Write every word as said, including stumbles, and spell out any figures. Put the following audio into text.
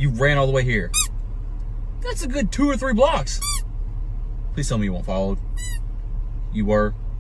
You ran all the way here. That's a good two or three blocks. Please tell me you weren't followed. You were.